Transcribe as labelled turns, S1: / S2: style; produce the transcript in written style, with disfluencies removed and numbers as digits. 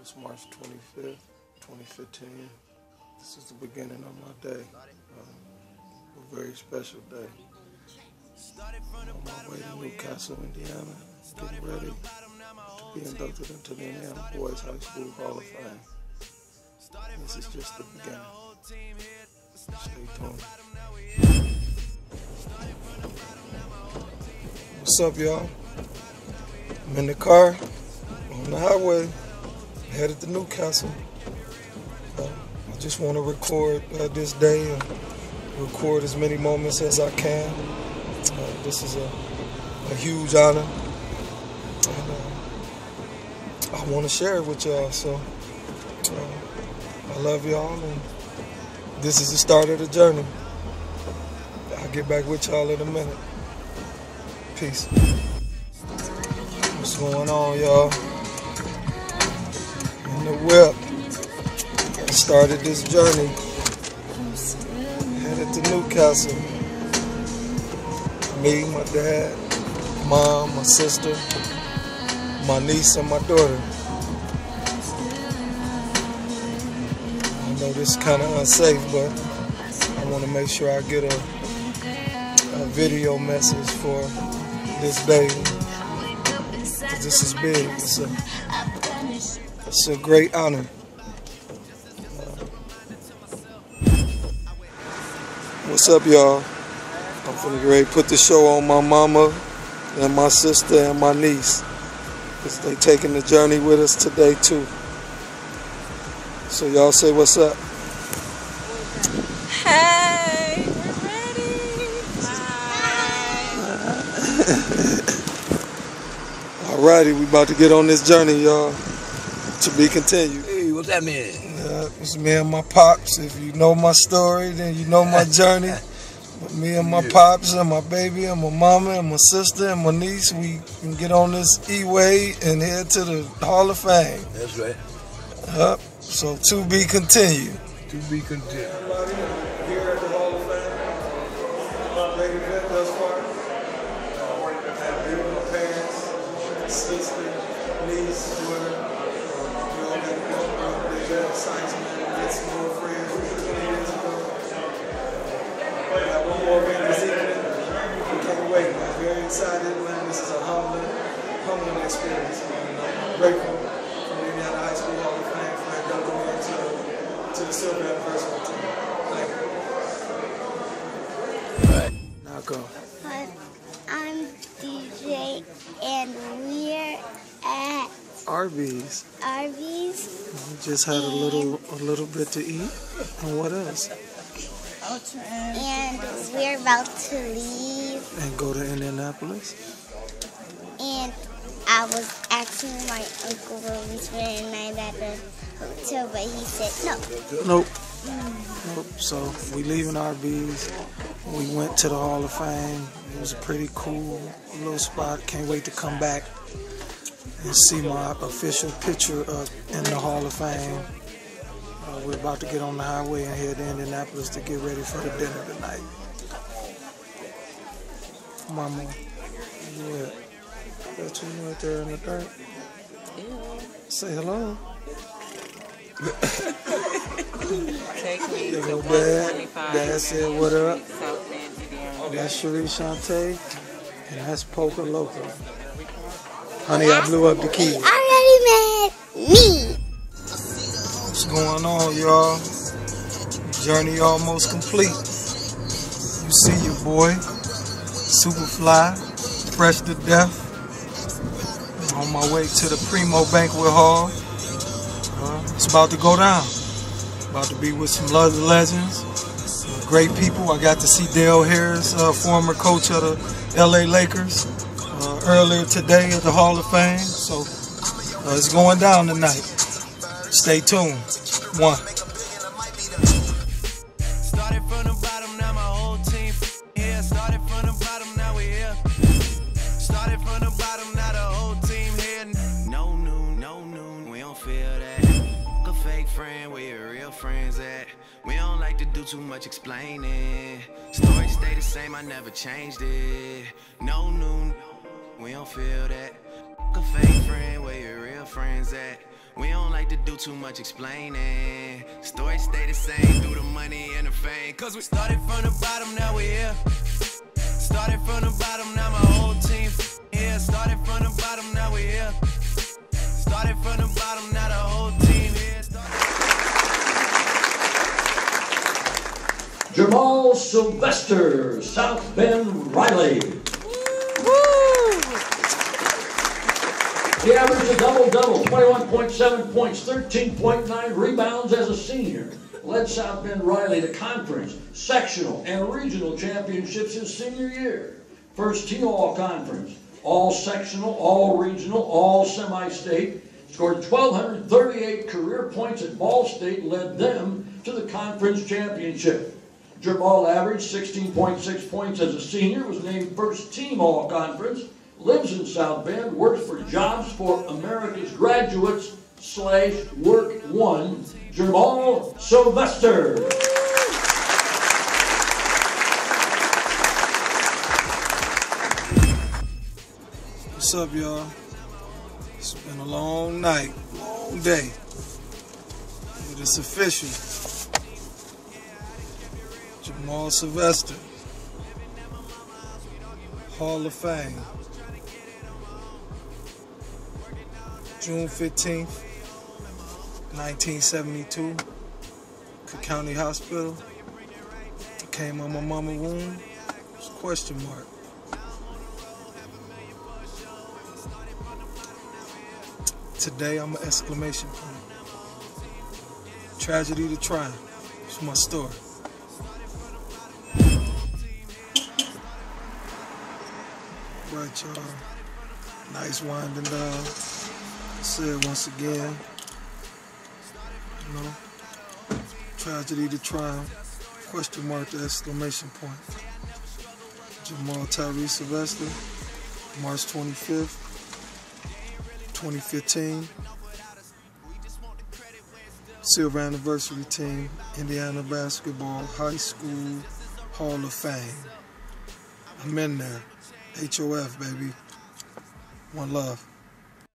S1: It's March 25th, 2015. This is the beginning of my day. A very special day. I'm on my way to Newcastle, Indiana, getting ready to be inducted into the Indiana Boys High School Hall of Fame. This is just the beginning. Stay tuned. What's up, y'all? I'm in the car, on the highway, headed to Newcastle. I just want to record this day and record as many moments as I can. This is a huge honor, and I want to share it with y'all. So I love y'all, and this is the start of the journey. I'll get back with y'all in a minute. Peace. What's going on, y'all? In the whip. I started this journey. Headed to Newcastle. Me, my dad, mom, my sister, my niece, and my daughter. I know this is kind of unsafe, but I want to make sure I get a video message for this day. This is big. It's a great honor. What's up, y'all? I'm finna get ready to put the show on my mama and my sister and my niece, because they taking the journey with us today too. So y'all say what's up.
S2: Hey, we're ready.
S1: Alrighty, we about to get on this journey, y'all. To be continued.
S3: Hey, what's that mean?
S1: It's me and my pops. If you know my story, then you know my journey. But me and my pops and my baby and my mama and my sister and my niece, we can get on this E-way and head to the Hall of Fame.
S3: That's right.
S1: So to be continued.
S3: To be continued.
S1: Everybody here at the Hall of Fame, great event thus far. My parents, sister, niece, daughter. Science man, get some more friends 20 years ago. We got one more event this evening. We can't wait, man. Very excited, man. This is a humbling experience, man. I'm grateful for the Indiana High School Hall of Fame for inducting me to the Silver Anniversary team. Thank you.
S3: Right.
S1: Now go.
S4: Hi, I'm DJ, and we're at
S1: Arby's. We just had a little bit to eat. And what else?
S4: And we're about to leave.
S1: And go to Indianapolis.
S4: And I was asking my uncle where we spent the night at the hotel, but he said no.
S1: Nope. So we leaving Arby's. We went to the Hall of Fame. It was a pretty cool little spot. Can't wait to come back and see my official picture up in the Hall of Fame. We're about to get on the highway and head to Indianapolis to get ready for the dinner tonight. Mama, yeah, that's you right there in the dark. Say hello.
S2: Take me
S1: There
S2: to
S1: go Dad.
S2: 125.
S1: Dad said what up.
S2: South Bend, Indiana.
S1: That's Cherie Shantae, and that's Poker Loco. Honey, I blew up the key.
S4: Already mad me.
S1: What's going on, y'all? Journey almost complete. You see your boy, super fly, fresh to death. On my way to the Primo Banquet Hall. It's about to go down. About to be with some other legends, great people. I got to see Dale Harris, former coach of the LA Lakers, earlier today at the Hall of Fame. So it's going down tonight. Stay tuned. One.
S5: Started from the bottom, now my whole team here. Started from the bottom, now we here. Started from the bottom, now the whole team here. No noon, we don't feel that. A fake friend, where your real friends at? We don't like to do too much explaining. Story stay the same, I never changed it. No noon, we don't feel that. A fake friend, where your real friends at? We don't like like to do too much explaining. Stories stay the same through the money and the fame. Cause we started from the bottom, now we here. Started from the bottom, now my whole team here. Started from the bottom, now we here. Started from the bottom, now the whole team here.
S3: Jamal Sylvester, South Bend Riley. He averaged a double-double, 21.7 points, 13.9 rebounds as a senior. Led South Bend Riley to conference, sectional, and regional championships his senior year. First team all-conference, all sectional, all regional, all semi-state. Scored 1,238 career points at Ball State, led them to the conference championship. Jamal averaged 16.6 points as a senior, was named first team all-conference, lives in South Bend, works for Jobs for America's Graduates / Work One, Jamal Sylvester.
S1: What's up, y'all? It's been a long night, long day, but it's official. Jamal Sylvester, Hall of Fame. June 15th, 1972, Cook County Hospital. I came on my mama's womb. It's a question mark. Today I'm an exclamation point. Tragedy to triumph. It's my story. Right, y'all. Nice winding down. Said once again, you know, tragedy to triumph, question mark to exclamation point. Jamal Tyree Sylvester, March 25th, 2015. Silver anniversary team, Indiana Basketball High School Hall of Fame. I'm in there. HOF, baby. One love.